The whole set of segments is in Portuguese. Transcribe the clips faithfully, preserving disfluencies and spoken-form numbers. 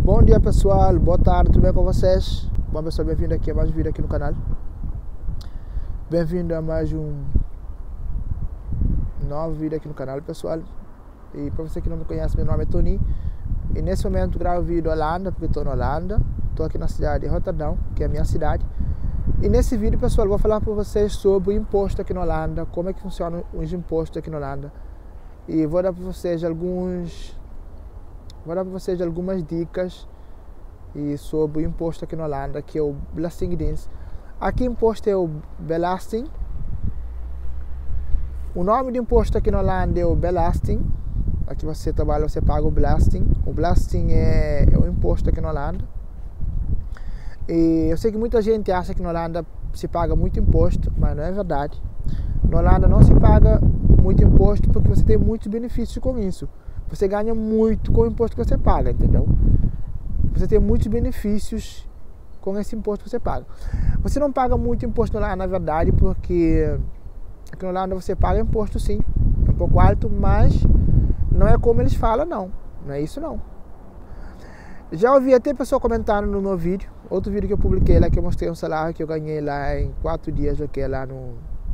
Bom dia pessoal, boa tarde, tudo bem com vocês? Bom pessoal, bem-vindo aqui a mais um vídeo aqui no canal. Bem-vindo a mais um novo vídeo aqui no canal, pessoal. E para você que não me conhece, meu nome é Tony. E nesse momento gravo vídeo da Holanda, porque estou na Holanda. Estou aqui na cidade de Rotterdam, que é a minha cidade. E nesse vídeo, pessoal, vou falar para vocês sobre o imposto aqui na Holanda, como é que funcionam os impostos aqui na Holanda. E vou dar para vocês alguns... Vou dar para vocês algumas dicas e sobre o imposto aqui na Holanda, que é o Belastingdienst. Aqui o imposto é o Belasting. O nome do imposto aqui na Holanda é o Belasting. Aqui você trabalha, você paga o Belasting. O Belasting é, é o imposto aqui na Holanda. E eu sei que muita gente acha que na Holanda se paga muito imposto, mas não é verdade. Na Holanda não se paga muito imposto porque você tem muitos benefícios com isso. Você ganha muito com o imposto que você paga, entendeu? Você tem muitos benefícios com esse imposto que você paga. Você não paga muito imposto lá, na verdade, porque aqui na Holanda você paga imposto sim, é um pouco alto, mas não é como eles falam, não. Não é isso, não. Já ouvi até pessoa comentando no meu vídeo, outro vídeo que eu publiquei lá, que eu mostrei um salário que eu ganhei lá em quatro dias, aqui lá no,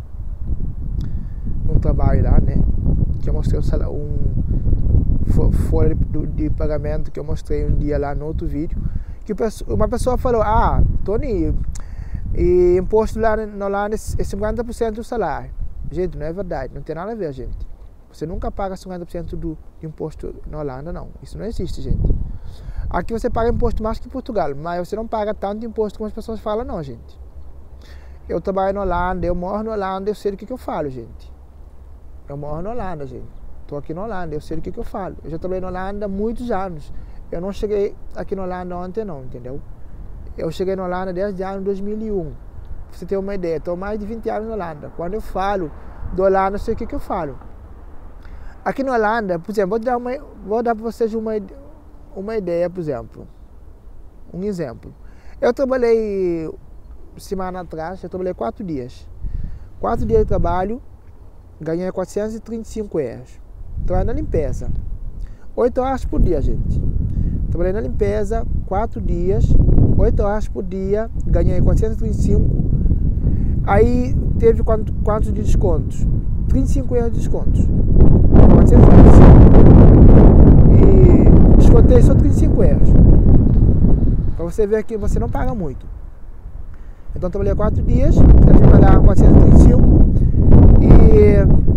no trabalho lá, né? Que eu mostrei um salário, um folha de, de pagamento que eu mostrei um dia lá no outro vídeo, que uma pessoa falou: ah, Tony, e imposto lá na Holanda é cinquenta por cento do salário. Gente, não é verdade, não tem nada a ver, gente. Você nunca paga cinquenta por cento do imposto na Holanda, não. Isso não existe, gente. Aqui você paga imposto mais que em Portugal, mas você não paga tanto imposto como as pessoas falam, não, gente. Eu trabalho na Holanda, eu moro na Holanda, eu sei do que, que eu falo, gente. Eu moro na Holanda, gente. Estou aqui na Holanda, eu sei do que, que eu falo. Eu já trabalhei na Holanda há muitos anos. Eu não cheguei aqui na Holanda ontem, não, entendeu? Eu cheguei na Holanda desde o ano dois mil e um. Pra você ter uma ideia, estou mais de vinte anos na Holanda. Quando eu falo da Holanda, eu sei o que, que eu falo. Aqui na Holanda, por exemplo, vou dar, uma, vou dar para vocês uma, uma ideia, por exemplo. Um exemplo. Eu trabalhei semana atrás, eu trabalhei quatro dias. Quatro dias de trabalho, ganhei quatrocentos e trinta e cinco euros. Trabalhei na limpeza. Oito horas por dia, gente. Trabalhei na limpeza, quatro dias, oito horas por dia, ganhei quatrocentos e trinta e cinco. Aí teve quanto, quantos de descontos? trinta e cinco euros de descontos. quatrocentos e trinta e cinco. E descontei só trinta e cinco euros. Para você ver que você não paga muito. Então trabalhei quatro dias, eles me pagaram quatrocentos e trinta e cinco. E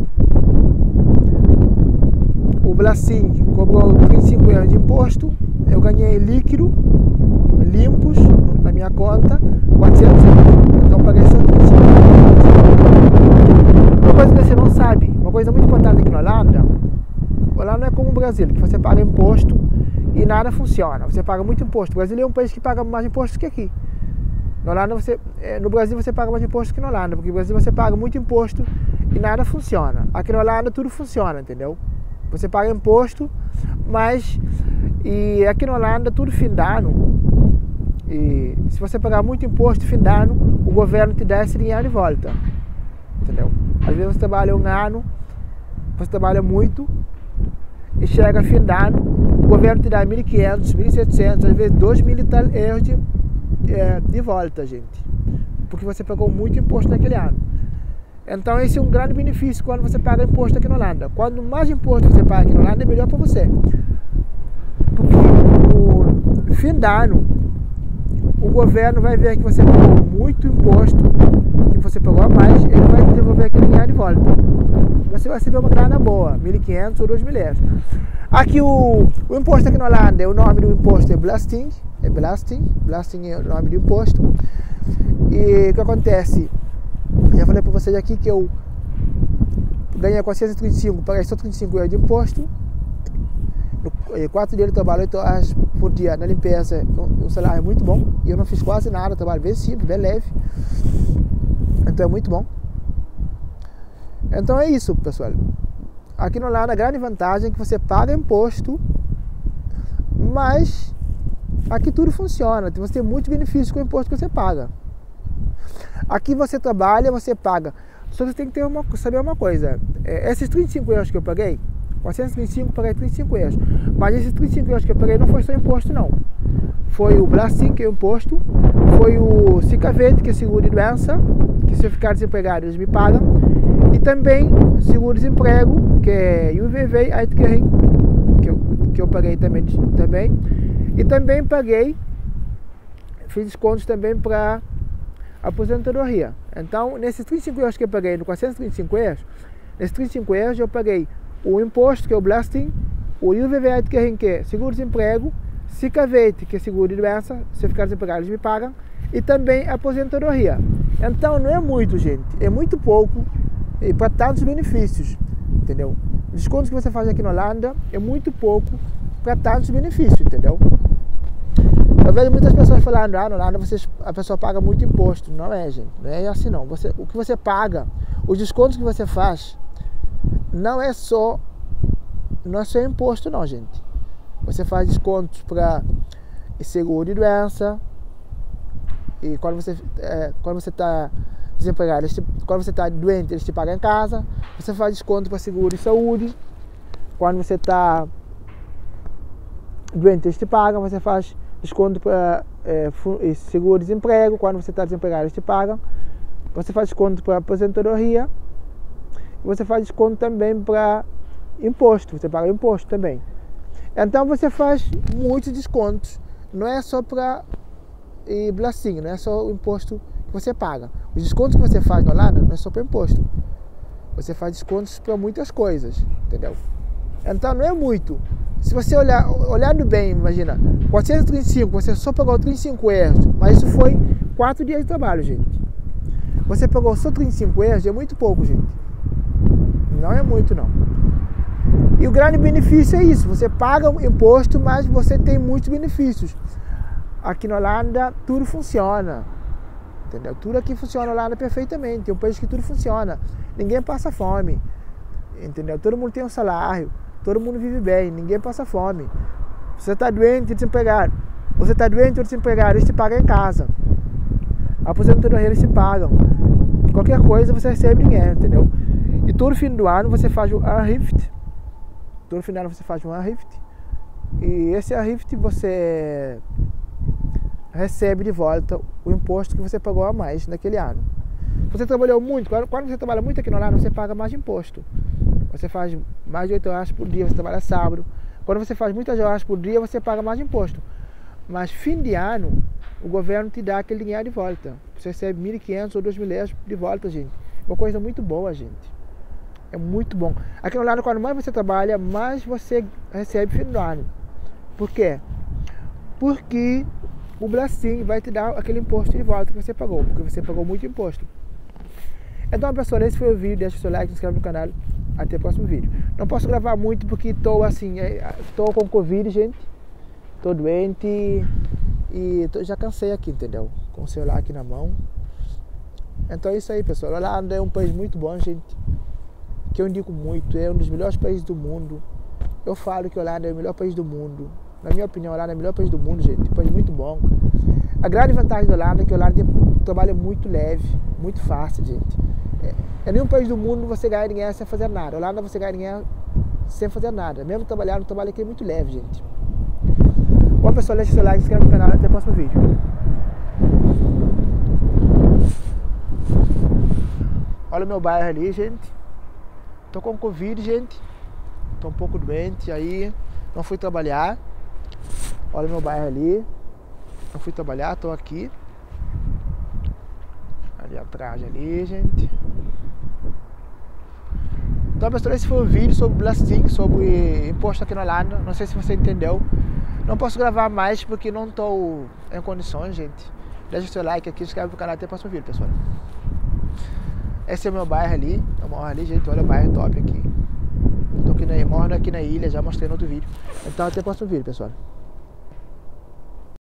o Belasting cobrou trinta e cinco euros de imposto. Eu ganhei líquido, limpos, na minha conta, quatrocentos euros. Então paguei só trinta e cinco euros. Uma coisa que você não sabe, uma coisa muito importante aqui na Holanda, Holanda não é como o Brasil, que você paga imposto e nada funciona. Você paga muito imposto. O Brasil é um país que paga mais imposto que aqui. Na Holanda você, no Brasil você paga mais imposto que na Holanda, porque no Brasil você paga muito imposto e nada funciona. Aqui na Holanda tudo funciona, entendeu? Você paga imposto, mas e aqui na Holanda tudo fim de ano. E se você pagar muito imposto fim de ano, o governo te dá esse dinheiro de volta, entendeu? Às vezes você trabalha um ano, você trabalha muito e chega fim de ano, o governo te dá mil e quinhentos, mil e setecentos, às vezes dois mil e tal euros de, é, de volta, gente, porque você pagou muito imposto naquele ano. Então esse é um grande benefício quando você paga imposto aqui na Holanda. Quanto mais imposto você paga aqui na Holanda, é melhor para você. Porque no fim de ano, o governo vai ver que você pagou muito imposto, que você pagou a mais, ele vai devolver aquele dinheiro de volta. Você vai receber uma grana boa, mil e quinhentos ou dois mil euros. Aqui o, o imposto aqui na Holanda, o nome do imposto é Belasting, é Belasting, Belasting é o nome do imposto. E o que acontece? Já falei para vocês aqui que eu ganhei quatrocentos e trinta e cinco, paguei só trinta e cinco euros de imposto. quatro dias de trabalho, oito horas por dia na limpeza, um salário muito bom. E eu não fiz quase nada, trabalho bem simples, bem leve. Então é muito bom. Então é isso, pessoal. Aqui no Holanda a grande vantagem é que você paga imposto, mas aqui tudo funciona. Você tem muitos benefícios com o imposto que você paga. Aqui você trabalha, você paga. Só você tem que ter uma, saber uma coisa. É, esses trinta e cinco euros que eu paguei, quatrocentos e trinta e cinco, paguei trinta e cinco euros. Mas esses trinta e cinco euros que eu paguei não foi só imposto, não. Foi o Blasting, que é o imposto, foi o Sicavete, que é seguro de doença, que se eu ficar desempregado eles me pagam, e também seguro-desemprego, que é U V V, Uitkering, que eu, que eu paguei também, também, e também paguei, fiz descontos também para aposentadoria. Então, nesses trinta e cinco euros que eu paguei, no quatrocentos e trinta e cinco euros, nesses trinta e cinco euros eu paguei o imposto, que é o Blasting, o U V V, Uitkering, que é seguro-desemprego, Sicavete, que é seguro de doença, se eu ficar desempregado eles me pagam, e também aposentadoria. Então não é muito, gente, é muito pouco e para tantos benefícios, entendeu? Os descontos que você faz aqui na Holanda é muito pouco para tantos benefícios, entendeu? Eu vejo muitas pessoas falando, ah, na Holanda você, a pessoa paga muito imposto. Não é, gente, não é assim não. Você, o que você paga, os descontos que você faz, não é só, não é só imposto não, gente. Você faz descontos para seguro de doença, e quando você é, quando você está desempregado, eles te, quando você está doente, eles te pagam em casa. Você faz desconto para seguro de saúde. Quando você está doente, eles te pagam. Você faz desconto para é, seguro de desemprego. Quando você está desempregado, eles te pagam. Você faz desconto para aposentadoria. Você faz desconto também para imposto. Você paga imposto também. Então você faz muitos descontos, não é só para Blasting, não é só o imposto que você paga. Os descontos que você faz na Holanda não é só para imposto, você faz descontos para muitas coisas, entendeu? Então não é muito. Se você olhar, olhando bem, imagina, quatrocentos e trinta e cinco, você só pagou trinta e cinco euros, mas isso foi quatro dias de trabalho, gente. Você pagou só trinta e cinco euros, é muito pouco, gente. Não é muito, não. E o grande benefício é isso, você paga o imposto, mas você tem muitos benefícios. Aqui na Holanda tudo funciona, entendeu? Tudo aqui funciona na Holanda perfeitamente, é um país que tudo funciona. Ninguém passa fome, entendeu? Todo mundo tem um salário, todo mundo vive bem, ninguém passa fome. Você está doente, desempregado, você está doente ou desempregado, eles te pagam em casa. A aposentadoria eles te pagam. Qualquer coisa você recebe dinheiro, entendeu? E todo fim do ano você faz o Aangifte. Todo final você faz um Aangifte, e esse Aangifte você recebe de volta o imposto que você pagou a mais naquele ano. Você trabalhou muito, quando você trabalha muito aqui no Holanda, você paga mais imposto. Você faz mais de oito horas por dia, você trabalha sábado. Quando você faz muitas horas por dia, você paga mais imposto. Mas fim de ano, o governo te dá aquele dinheiro de volta. Você recebe mil e quinhentos ou dois mil euros de volta, gente. Uma coisa muito boa, gente. É muito bom. Aqui no Holanda, quando mais você trabalha, mais você recebe fim do ano. Por quê? Porque o Blasting vai te dar aquele imposto de volta que você pagou, porque você pagou muito imposto. Então, pessoal, esse foi o vídeo. Deixa o seu like, se inscreve no canal. Até o próximo vídeo. Não posso gravar muito porque estou assim, estou com Covid, gente. Estou doente e tô, já cansei aqui, entendeu? Com o celular aqui na mão. Então é isso aí, pessoal. A Holanda é um país muito bom, gente. Que eu indico muito, é um dos melhores países do mundo. Eu falo que a Holanda é o melhor país do mundo. Na minha opinião, a Holanda é o melhor país do mundo, gente. Um país muito bom. A grande vantagem da Holanda é que a Holanda tem um trabalho muito leve, muito fácil, gente. É, é nenhum país do mundo você ganha dinheiro sem fazer nada. A Holanda você ganha dinheiro sem fazer nada. Mesmo trabalhar, o trabalho aqui é muito leve, gente. Bom, pessoal, deixa o seu like, se inscreve no canal. Até o próximo vídeo. Olha o meu bairro ali, gente. Tô com Covid, gente. Tô um pouco doente, aí não fui trabalhar. Olha o meu bairro ali. Não fui trabalhar, tô aqui. Ali atrás, ali, gente. Então, pessoal, esse foi o vídeo sobre Blasting, sobre imposto aqui na Holanda. Não sei se você entendeu. Não posso gravar mais porque não estou em condições, gente. Deixa o seu like aqui, se inscreve no canal. Até o próximo vídeo, pessoal. Esse é o meu bairro ali. Eu moro ali, gente. Olha o bairro top aqui. Tô aqui na, moro aqui na ilha, já mostrei no outro vídeo. Então até o próximo vídeo, pessoal.